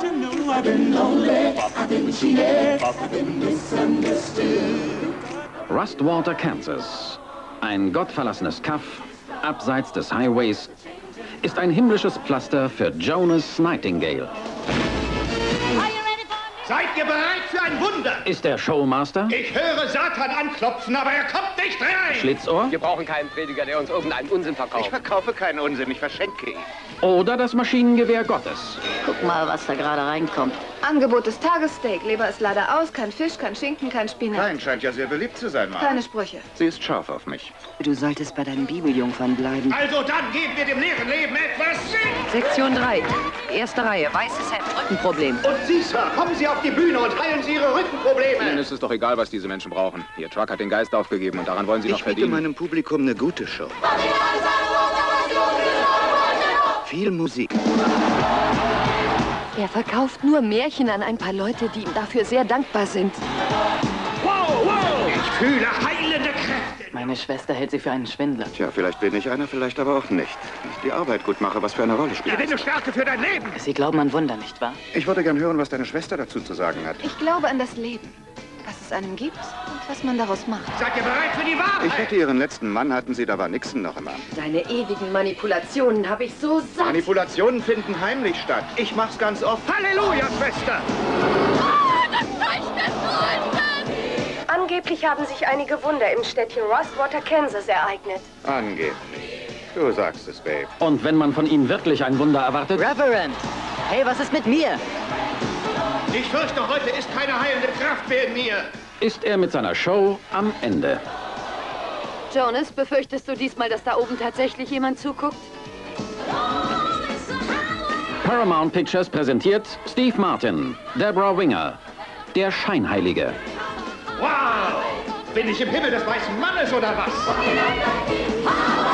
you know I've been lonely, I've been cheated, I've been misunderstood. Rustwater, Kansas. Ein gottverlassenes Kaff, abseits des Highways, ist ein himmlisches Pflaster für Jonas Nightingale. Seid ihr bereit für ein Wunder? Ist der Showmaster? Ich höre Satan anklopfen, aber er kommt nicht rein! Schlitzohr? Wir brauchen keinen Prediger, der uns irgendeinen Unsinn verkauft. Ich verkaufe keinen Unsinn, ich verschenke ihn. Oder das Maschinengewehr Gottes? Guck mal, was da gerade reinkommt. Angebot des Tagessteak. Leber ist leider aus, kein Fisch, kein Schinken, kein Spinat. Nein, scheint ja sehr beliebt zu sein, Mann. Keine Sprüche. Sie ist scharf auf mich. Du solltest bei deinen Bibeljungfern bleiben. Also dann geben wir dem leeren Leben etwas Sinn! Sektion 3. Erste Reihe. Weißes Hemd. Rückenproblem. Und Sie, Sir, kommen Sie auf die Bühne und heilen Sie Ihre Rückenprobleme! Ihnen ist es doch egal, was diese Menschen brauchen. Ihr Truck hat den Geist aufgegeben und daran wollen Sie noch Ich biete verdienen. meinem Publikum eine gute Show. Viel Musik. Er verkauft nur Märchen an ein paar Leute, die ihm dafür sehr dankbar sind. Ich fühle heilende Kräfte. Meine Schwester hält sie für einen Schwindler. Tja, vielleicht bin ich einer, vielleicht aber auch nicht. Wenn ich die Arbeit gut mache, was für eine Rolle spielt. Gewinne Stärke für dein Leben! Sie glauben an Wunder, nicht wahr? Ich würde gern hören, was deine Schwester dazu zu sagen hat. Ich glaube an das Leben. Was es einem gibt und was man daraus macht. Seid ihr bereit für die Wahrheit? Ich wette, Ihren letzten Mann hatten Sie, da war Nixon noch im Amt. Deine ewigen Manipulationen habe ich so satt. Manipulationen finden heimlich statt. Ich mach's ganz oft. Halleluja, Schwester! Angeblich haben sich einige Wunder im Städtchen Rustwater, Kansas ereignet. Angeblich. Du sagst es, Babe. Und wenn man von ihm wirklich ein Wunder erwartet? Reverend! Hey, was ist mit mir? Ich fürchte, heute ist keine heilende Kraft mehr in mir. Ist er mit seiner Show am Ende? Jonas, befürchtest du diesmal, dass da oben tatsächlich jemand zuguckt? Paramount Pictures präsentiert Steve Martin, Deborah Winger, der Scheinheilige. Wow! Bin ich im Himmel des weißen Mannes oder was?